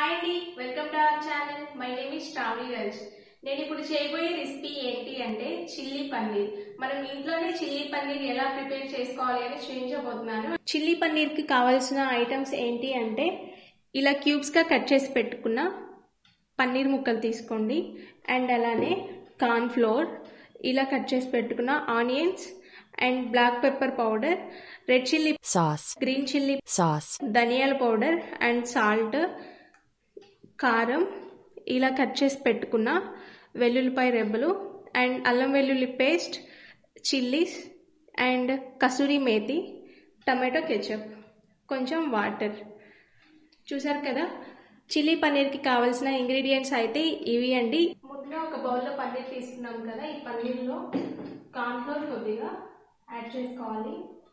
Hi అండి, welcome to our channel. My name is Sravani girls. నేను ఇప్పుడు చేయబోయే రెసిపీ ఏంటి అంటే చిల్లీ పన్నీర్. మనం ఇంట్లోనే చిల్లీ పన్నీర్ ఎలా ప్రిపేర్ చేసుకోవాలి అని చూపించబోతున్నాను. చిల్లీ పన్నీర్ కి కావాల్సిన ఐటమ్స్ ఏంటి అంటే ఇలా క్యూబ్స్ గా కట్ చేసి పెట్టుకున్న పన్నీర్ ముక్కలు తీసుకోండి. అండ్ అలానే కార్న్ ఫ్లోర్, ఇలా కట్ చేసి పెట్టుకున్న onions and black pepper powder, red chilli sauce, green chilli sauce, ధనియాల పౌడర్ అండ్ సాల్ట్, కారం, ఇలా కట్ చేసి పెట్టుకున్న వెల్లుల్లిపాయ రెబ్బలు అండ్ అల్లం వెల్లుల్లి paste, chillies and kasuri methi, tomato ketchup, కొంచెం వాటర్. చూసారు కదా, చిల్లీ పన్నీర్కి కావాల్సిన ఇంగ్రీడియంట్స్ అయితే ఇవి అండి. ముందుగా ఒక బౌల్లో పన్నీర్ తీసుకున్నాం కదా, ఈ పన్నీర్లో కార్న్ ఫ్లోర్ కొద్దిగా యాడ్ చేసుకోవాలి.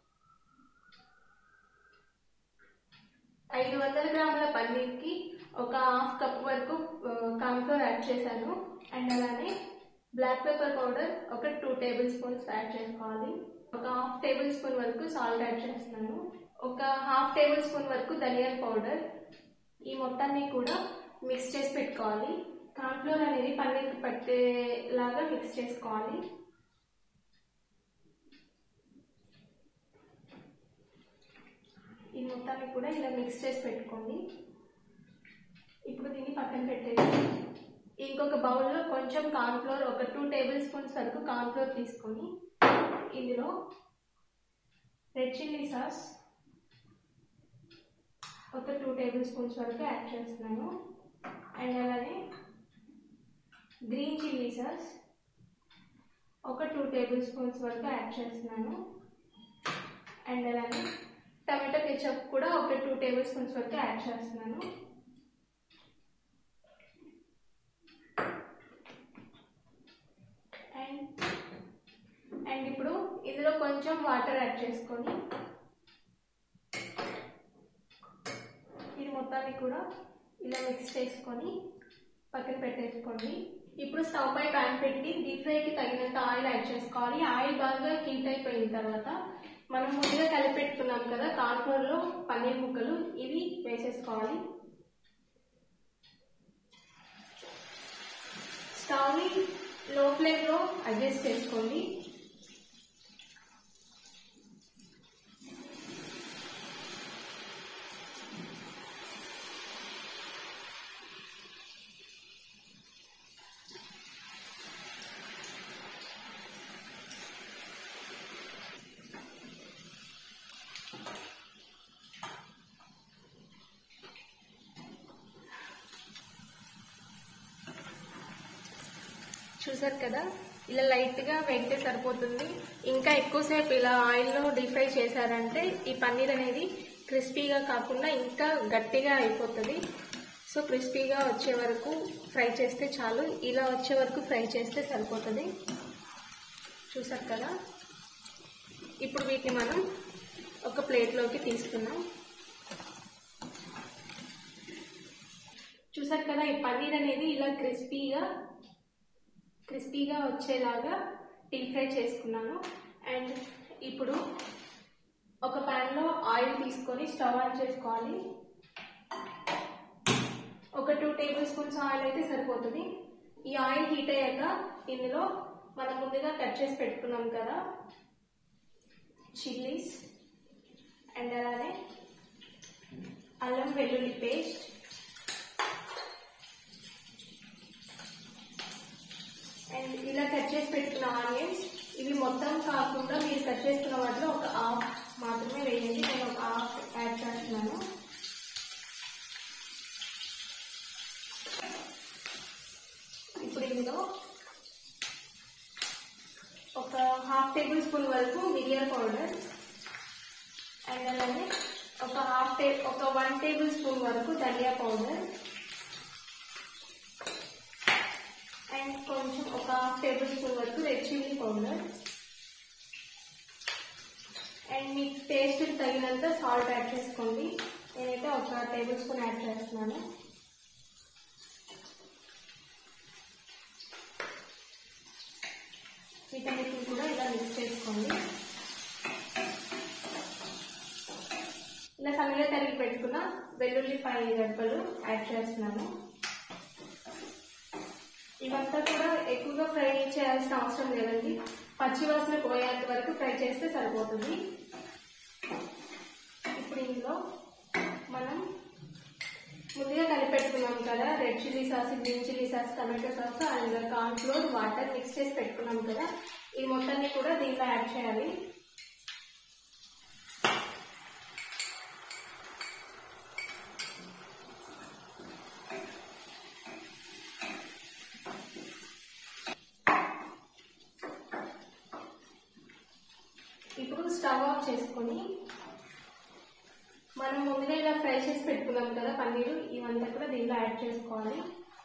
500 గ్రాముల పన్నీర్కి ఒక హాఫ్ కప్ వరకు కార్న్ ఫ్లోర్ యాడ్ చేశాను. అండ్ అలానే బ్లాక్ పెప్పర్ పౌడర్ ఒక 2 టేబుల్ స్పూన్స్ యాడ్ చేసుకోవాలి. ఒక హాఫ్ టేబుల్ స్పూన్ వరకు సాల్ట్ యాడ్ చేస్తున్నాను. ఒక హాఫ్ టేబుల్ స్పూన్ వరకు ధనియాల పౌడర్. ఈ మొత్తాన్ని కూడా మిక్స్ చేసి పెట్టుకోవాలి. కార్న్ ఫ్లోర్ అనేది పన్నీర్కి పట్టేలాగా మిక్స్ చేసుకోవాలి. ఈ మొత్తాన్ని కూడా ఇలా మిక్స్ చేసి పెట్టుకోండి. ఇప్పుడు దీన్ని పక్కన పెట్టేసి ఇంకొక బౌల్లో కొంచెం కార్న్ ఫ్లోర్, ఒక 2 టేబుల్ స్పూన్స్ వరకు కార్న్ ఫ్లోర్ తీసుకొని ఇందులో రెడ్ చిల్లీ సాస్ ఒక 2 టేబుల్ స్పూన్స్ వరకు యాడ్ చేస్తున్నాను. అండ్ అలానే గ్రీన్ చిల్లీ సాస్ ఒక 2 టేబుల్ స్పూన్స్ వరకు యాడ్ చేస్తున్నాను. అండ్ అలానే టమాటో కెచప్ కూడా ఒక 2 టేబుల్ స్పూన్స్ వరకు యాడ్ చేస్తున్నాను. అండ్ ఇప్పుడు ఇందులో కొంచెం వాటర్ యాడ్ చేసుకొని ఇది మొత్తాన్ని కూడా ఇలా మిక్స్ చేసుకొని పక్కన పెట్టేసుకోండి. ఇప్పుడు స్టవ్ పై ప్యాన్ పెట్టి డీప్ ఫ్రైకి తగినంత ఆయిల్ యాడ్ చేసుకోవాలి. ఆయిల్ బాగా హీట్ అయిపోయిన తర్వాత మనం ముందుగా కలిపి పెట్టుకున్నాం కదా కార్న్ ఫ్లోర్ లో పన్నీర్ ముక్కలు, ఇవి వేసేసుకోవాలి. స్టవ్ ని లో ఫ్లేమ్ లో అడ్జస్ట్ చేసుకోండి. చూసారు కదా, ఇలా లైట్ గా వేగితే సరిపోతుంది. ఇంకా ఎక్కువసేపు ఇలా ఆయిల్లో డీప్ ఫ్రై చేశారంటే ఈ పన్నీర్ అనేది క్రిస్పీగా కాకుండా ఇంకా గట్టిగా అయిపోతుంది. సో క్రిస్పీగా వచ్చే వరకు ఫ్రై చేస్తే చాలు. ఇలా వచ్చే వరకు ఫ్రై చేస్తే సరిపోతుంది. చూసారు కదా, ఇప్పుడు వీటిని మనం ఒక ప్లేట్లోకి తీసుకున్నాం. చూసారు కదా, ఈ పన్నీర్ అనేది ఇలా క్రిస్పీగా వచ్చేలాగా డీప్ ఫ్రై చేసుకున్నాను. అండ్ ఇప్పుడు ఒక ప్యాన్ లో ఆయిల్ తీసుకొని స్టవ్ ఆన్ చేసుకోవాలి. ఒక 2 టేబుల్ స్పూన్స్ ఆయిల్ అయితే సరిపోతుంది. ఈ ఆయిల్ హీట్ అయ్యాక ఇందులో మనం ముందుగా కట్ చేసి పెట్టుకున్నాం కదా చిల్లీస్ అండ్ అలానే అల్లం వెల్లుల్లి పేస్ట్ అండ్ ఇలా కట్ చేసి పెట్టుకున్న ఆనియన్స్, ఇవి మొత్తం కాకుండా మీరు కట్ చేసుకున్న వాటిలో ఒక హాఫ్ మాత్రమే వేయండి. నేను ఒక హాఫ్ యాడ్ చేస్తున్నాను. ఇప్పుడు ఇందులో ఒక హాఫ్ టేబుల్ స్పూన్ వరకు మిరియాల పౌడర్ అండ్ అలానే ఒక 1 టేబుల్ స్పూన్ వరకు ధనియా పౌడర్ అండ్ కొంచెం ఒక హాఫ్ టేబుల్ స్పూన్ వరకు రెడ్ చిల్లీ పౌడర్ అండ్ మీ టేస్ట్ తగినంత సాల్ట్ యాడ్ చేసుకోండి. నేనైతే ఒక టేబుల్ స్పూన్ యాడ్ చేస్తున్నాను. వీటన్నిటిని కూడా ఇలా మిక్స్ చేసుకోండి. ఇలా సన్నగా తరిగి పెట్టుకున్న వెల్లుల్లిపాయ పన్నీర్ రెబ్బలు యాడ్ చేస్తున్నాను. ఇవంతా కూడా ఎక్కువగా ఫ్రై చేయాల్సిన అవసరం లేదండి, పచ్చివాసన పోయేంత వరకు ఫ్రై చేస్తే సరిపోతుంది. ఇప్పుడు ఇందులో మనం ముందుగా కలిపెట్టుకున్నాం కదా red chilli sauce, green chilli sauce, tomato sauce and corn flour, water mix చేసి పెట్టుకున్నాం కదా, ఈ మొత్తాన్ని కూడా దీంట్లో యాడ్ చేయాలి. ఇప్పుడు స్టవ్ ఆఫ్ చేసుకొని మనం ముందుగా ఇలా ఫ్రై చేసి పెట్టుకున్నాం కదా పన్నీరు, ఇవంతా కూడా దీంట్లో యాడ్ చేసుకోవాలి.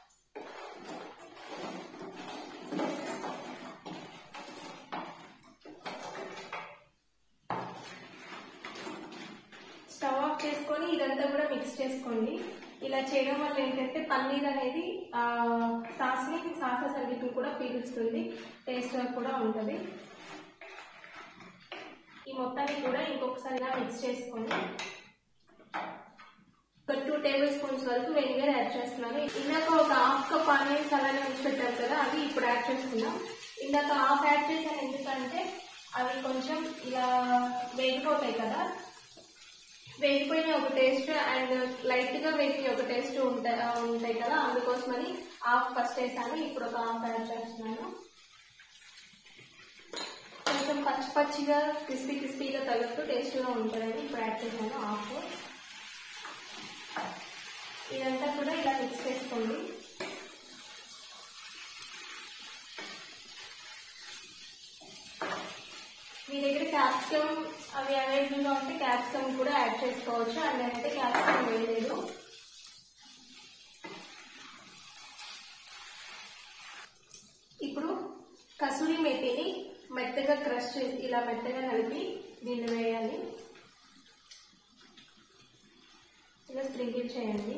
స్టవ్ ఆఫ్ చేసుకొని ఇదంతా కూడా మిక్స్ చేసుకోండి. ఇలా చేయడం వల్ల ఏంటంటే పన్నీర్ అనేది సాసెస్ అన్నిటిని కూడా పీలుస్తుంది, టేస్ట్ కూడా ఉంటుంది. ఈ మొత్తాన్ని కూడా ఇంకొకసారి మిక్స్ చేసుకొని ఒక 2 టేబుల్ స్పూన్స్ వరకు వెనిగర్ యాడ్ చేస్తున్నాను. ఇందాక ఒక హాఫ్ కప్ ఆనియన్స్ అలానే ఉంచి పెట్టారు కదా, అవి ఇప్పుడు యాడ్ చేసుకున్నాం. ఇందాక హాఫ్ యాడ్ చేశాను ఎందుకంటే అవి కొంచెం ఇలా వేగిపోతాయి కదా, వేగిపోయిన ఒక టేస్ట్ అండ్ లైట్ గా వేగిన ఒక టేస్ట్ ఉంటాయి కదా, అందుకోసమని హాఫ్ ఫస్ట్ వేసాను. ఇప్పుడు ఒక హాఫ్ యాడ్ చేస్తున్నాను. కొంచెం పచ్చిగా క్రిస్పీగా తగులుతూ టేస్ట్గా ఉంటుందని ఇప్పుడు యాడ్ చేశాను హాఫ్. ఇదంతా కూడా ఇలా మిక్స్ చేసుకోండి. మీ దగ్గర క్యాప్సికమ్ అవి అవైలబుల్గా ఉంటే క్యాప్సికమ్ కూడా యాడ్ చేసుకోవచ్చు, అండ్ నేనైతే క్యాప్సికమ్ వేయలేదు. ఇప్పుడు కసూరి మెథిని మెత్తగా క్రష్ చేసి ఇలా మెత్తగా కలిపి దీన్ని వేయాలి. ఇలా స్ప్రింకిల్ చేయండి.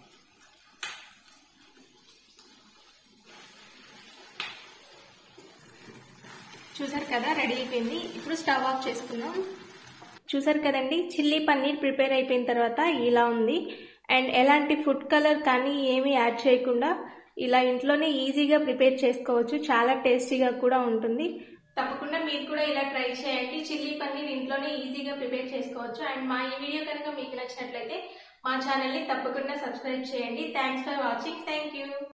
చూసారు కదా, రెడీ అయిపోయింది. ఇప్పుడు స్టవ్ ఆఫ్ చేసుకుందాం. చూసారు కదండి, చిల్లీ పన్నీర్ ప్రిపేర్ అయిపోయిన తర్వాత ఇలా ఉంది. అండ్ ఎలాంటి ఫుడ్ కలర్ కానీ ఏమీ యాడ్ చేయకుండా ఇలా ఇంట్లోనే ఈజీగా ప్రిపేర్ చేసుకోవచ్చు, చాలా టేస్టీగా కూడా ఉంటుంది. తప్పకుండా మీరు కూడా ఇలా ట్రై చేయండి. చిల్లీ పన్నీర్ ఇంట్లోనే ఈజీగా ప్రిపేర్ చేసుకోవచ్చు. అండ్ మా ఈ వీడియో కనుక మీకు నచ్చినట్లయితే మా ఛానల్ని తప్పకుండా సబ్స్క్రైబ్ చేయండి. Thanks for watching. Thank you.